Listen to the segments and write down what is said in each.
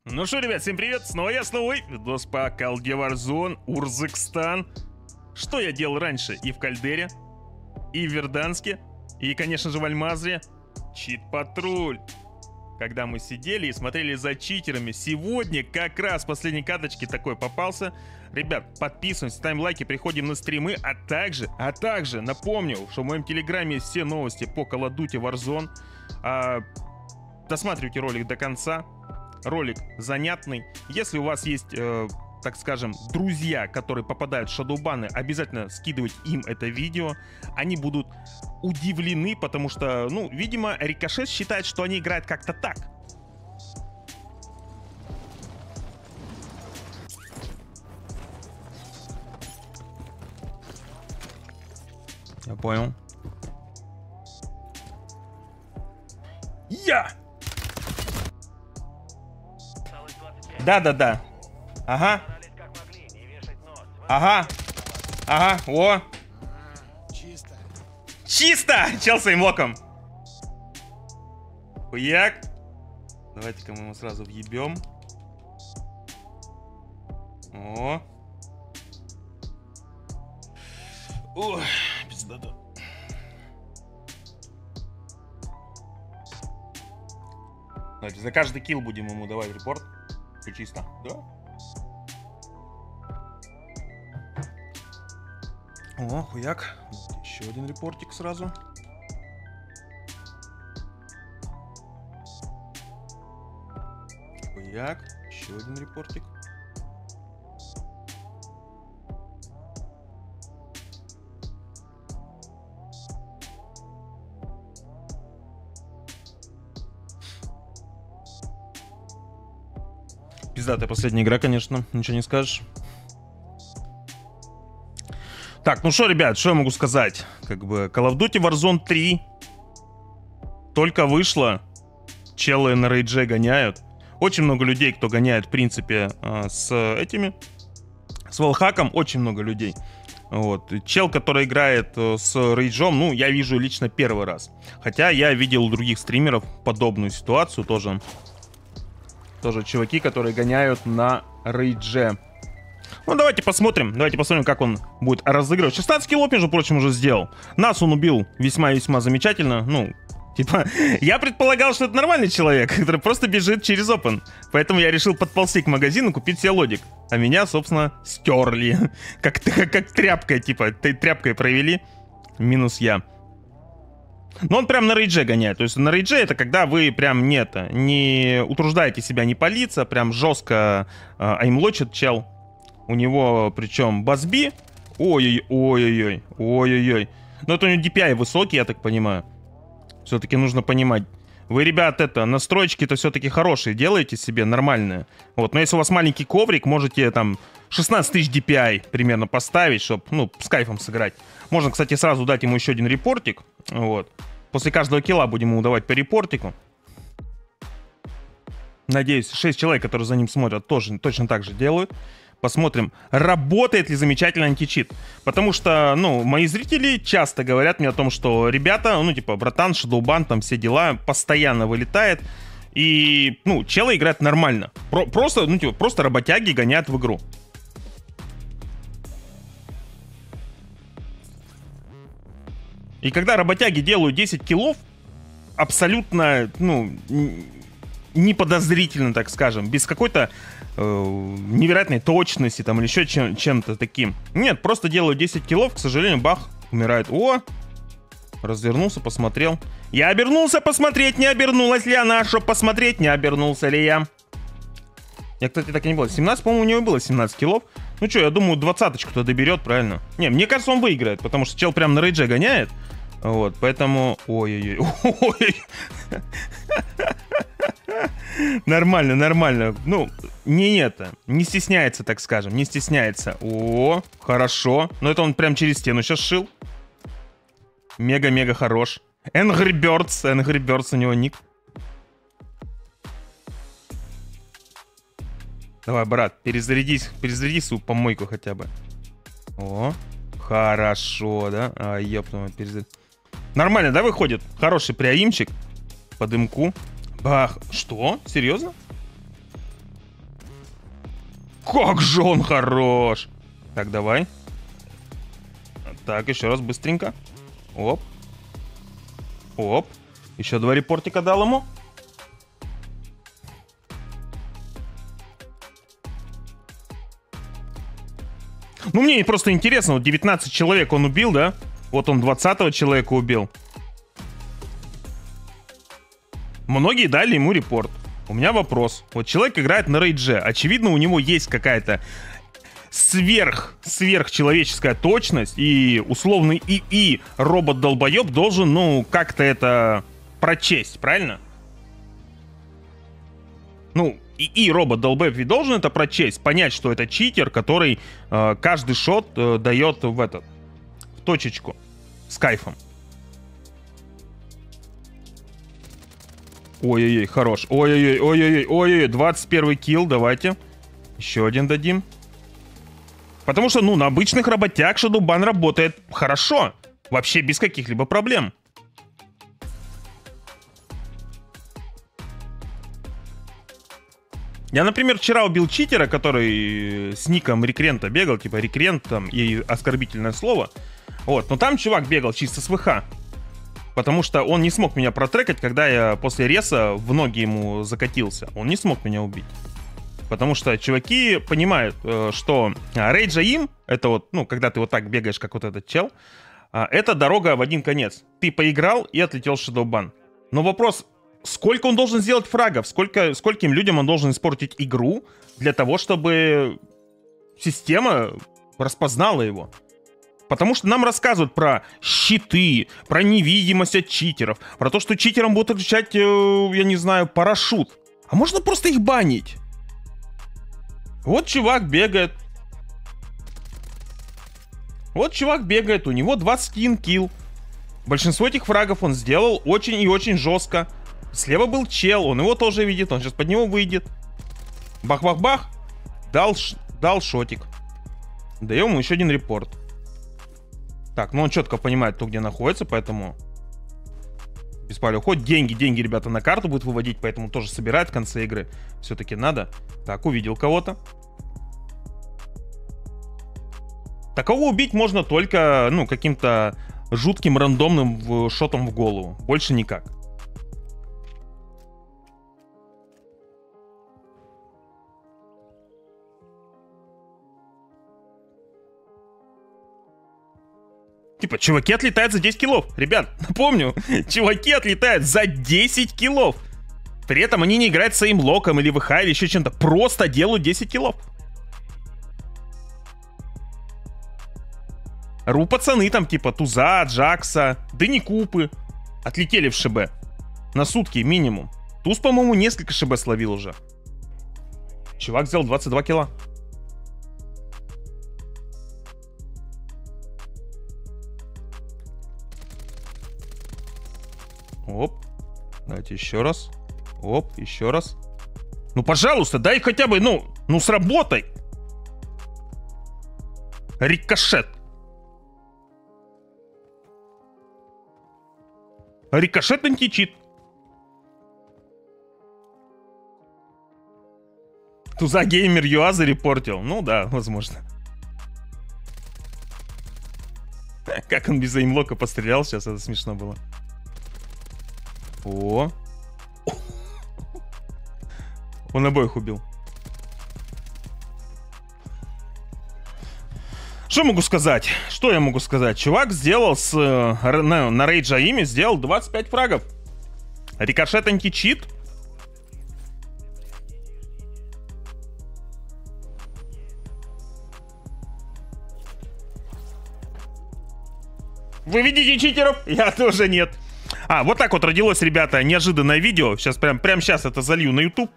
Ну что, ребят, всем привет, снова я, снова вы. Видос по Call of Duty Warzone, Урзыкстан. Что я делал раньше и в Кальдере, и в Верданске, и, конечно же, в Альмазре? Чит-патруль. Когда мы сидели и смотрели за читерами. Сегодня как раз в последней каточке такой попался. Ребят, подписываемся, ставим лайки, приходим на стримы. А также напомню, что в моем телеграме есть все новости по Call of Duty Warzone. Досматривайте ролик до конца. Ролик занятный. Если у вас есть, так скажем, друзья, которые попадают в шадоубаны, обязательно скидывать им это видео. Они будут удивлены, потому что, ну, видимо, Рикошет считает, что они играют как-то так. Я понял. Да. Ага. О. Чисто! Чел своим локом. Хуяк. Давайте-ка мы ему сразу въебем. О. Ой, пиздата. Давайте за каждый килл будем ему давать репорт. Все чисто, да? О, хуяк. Еще один репортик сразу. Хуяк. Еще один репортик. Пиздатая последняя игра, конечно, ничего не скажешь. Так, ну что, ребят, что я могу сказать? Как бы Call of Duty Warzone 3 только вышла. Челы на рейдже гоняют. Очень много людей, кто гоняет, в принципе, с валхаком. Очень много людей. Вот. Чел, который играет с рейджом, ну, я вижу лично первый раз. Хотя я видел у других стримеров подобную ситуацию тоже. Тоже чуваки, которые гоняют на рейдже. Ну, давайте посмотрим, как он будет разыгрывать. 16 киллов, между прочим, уже сделал. Нас он убил весьма-весьма замечательно. Ну, типа, я предполагал, что это нормальный человек, который просто бежит через опен. Поэтому я решил подползти к магазину, купить себе лодик. А меня, собственно, стерли. Как тряпкой, типа, тряпкой провели. Минус я. Но он прям на рейдже гоняет. То есть на рейдже это когда вы прям не утруждаете себя, не палиться, прям жестко аймлочит чел. У него причем базби. Ой-ой-ой. Но это у него DPI высокий, я так понимаю. Все-таки нужно понимать. Вы, ребят, настройки-то все-таки хорошие делаете себе, нормальные. Вот, но если у вас маленький коврик, можете там 16 тысяч DPI примерно поставить, чтобы, ну, с кайфом сыграть. Можно, кстати, сразу дать ему еще один репортик. Вот. После каждого килла будем ему давать по репортику. Надеюсь, 6 человек, которые за ним смотрят, тоже точно так же делают. Посмотрим, работает ли замечательно античит. Потому что, ну, мои зрители часто говорят мне о том, что ребята, ну, типа, братан, шадоубан, там все дела, постоянно вылетает. И, ну, челы играют нормально. Просто, ну, типа, просто работяги гоняют в игру. И когда работяги делают 10 киллов, абсолютно, ну, неподозрительно, так скажем, без какой-то невероятной точности там или еще чем-то таким. Нет, просто делаю 10 киллов, к сожалению, бах, умирает. О, развернулся, посмотрел. Я обернулся посмотреть, не обернулась ли она, чтобы посмотреть, не обернулся ли я. Я, кстати, так и не было. 17, по-моему, у него было 17 киллов. Ну что, я думаю, 20-очку-то доберет, правильно? Не, мне кажется, он выиграет, потому что чел прям на рейдже гоняет. Вот, поэтому... Ой-ой-ой. Нормально. Ну, не стесняется, так скажем, не стесняется. О, хорошо. Но это он прям через стену сейчас шил. Мега-мега хорош. Angry Birds у него ник. Давай, брат, перезаряди свою помойку хотя бы. О, хорошо, да? А, ёпту, перезаряди. Нормально, да, выходит? Хороший приаимчик. По дымку. Бах. Что? Серьезно? Как же он хорош! Так, давай. Так, еще раз быстренько. Оп. Оп. Еще 2 репортика дал ему. Ну, мне просто интересно, вот 19 человек он убил, да? Вот он 20-го человека убил. Многие дали ему репорт. У меня вопрос. Вот человек играет на рейдже. Очевидно, у него есть какая-то сверхчеловеческая точность. И условный ИИ робот-долбоеб должен, ну, как-то это прочесть, правильно? Ну, ИИ робот-долбоеб ведь должен это прочесть, понять, что это читер, который каждый шот дает в точечку с кайфом. Ой-ой-ой, хорош. Ой-ой-ой, ой-ой-ой, ой-ой, 21 килл, давайте. Еще один дадим. Потому что, ну, на обычных работяг Shadowban работает хорошо. Вообще без каких-либо проблем. Я, например, вчера убил читера, который с ником Рекрента бегал, типа Рекрент там и оскорбительное слово. Вот, но там чувак бегал чисто с ВХ. Потому что он не смог меня протрекать, когда я после реса в ноги ему закатился. Он не смог меня убить. Потому что чуваки понимают, что рейджа им, это вот, ну, когда ты вот так бегаешь, как вот этот чел, это дорога в один конец. Ты поиграл и отлетел в Shadowban. Но вопрос, сколько он должен сделать фрагов? Скольким людям он должен испортить игру для того, чтобы система распознала его? Потому что нам рассказывают про щиты, про невидимость от читеров, про то, что читерам будут отвечать, я не знаю, парашют. А можно просто их банить? Вот чувак бегает. Вот чувак бегает, у него 21 килл. Большинство этих фрагов он сделал очень и очень жестко. Слева был чел, он его тоже видит, он сейчас под него выйдет. Бах-бах-бах. Дал шотик. Даем ему еще один репорт. Так, ну он четко понимает, кто где находится, поэтому без палева ход. Деньги, ребята, на карту будет выводить, поэтому тоже собирает в конце игры. Все-таки надо. Так, увидел кого-то. Такого убить можно только, ну, каким-то жутким рандомным шотом в голову. Больше никак. Типа, чуваки отлетают за 10 киллов. Ребят, напомню, чуваки отлетают за 10 киллов. При этом они не играют своим локом или ВХ или еще чем-то. Просто делают 10 киллов. Ру пацаны там типа Туза, Джакса, Дэнни Купы отлетели в ШБ. На сутки минимум. Туз, по-моему, несколько ШБ словил уже. Чувак сделал 22 килла. Оп. Давайте еще раз. Оп, еще раз. Ну, пожалуйста, дай хотя бы, ну сработай. Рикошет. Рикошет античит. Туза Геймер ЮА зарепортил. Ну да, возможно. Как он без эймлока пострелял сейчас, это смешно было. О. Он обоих убил. Что могу сказать? Что я могу сказать? Чувак сделал на рейдж Аиме сделал 25 фрагов. Рикошет античит. Вы видите читеров? Я тоже нет. Вот так вот родилось, ребята, неожиданное видео. Сейчас прям сейчас это залью на YouTube.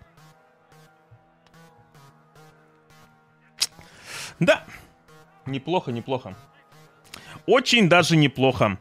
Да. Неплохо, неплохо. Очень даже неплохо.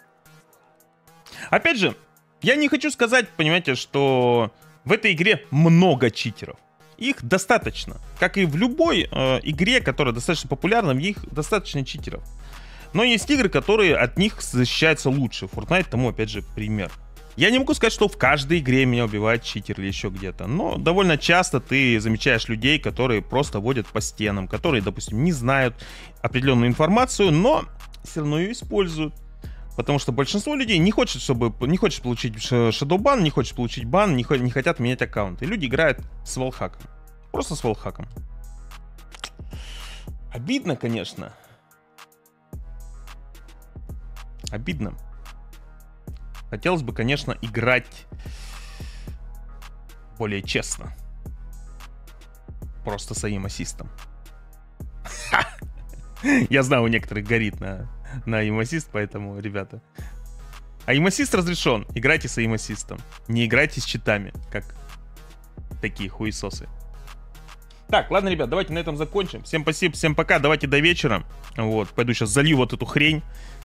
Опять же, я не хочу сказать, понимаете, что в этой игре много читеров. Их достаточно. Как и в любой игре, которая достаточно популярна, в них достаточно читеров. Но есть игры, которые от них защищаются лучше. Fortnite тому, опять же, пример. Я не могу сказать, что в каждой игре меня убивает читер или еще где-то, но довольно часто ты замечаешь людей, которые просто водят по стенам, которые, допустим, не знают определенную информацию, но все равно ее используют. Потому что большинство людей не хочет получить шадоу-бан, не хочет получить бан, не хотят менять аккаунт. И люди играют с валхаком. Просто с валхаком. Обидно, конечно. Обидно. Хотелось бы, конечно, играть более честно. Просто с аим-ассистом. Я знаю, у некоторых горит на аим-ассист, поэтому, ребята. Аим-ассист разрешен. Играйте с аим-ассистом. Не играйте с читами, как такие хуесосы. Так, ладно, ребят, давайте на этом закончим. Всем спасибо, всем пока, давайте до вечера. Вот, пойду сейчас залью вот эту хрень.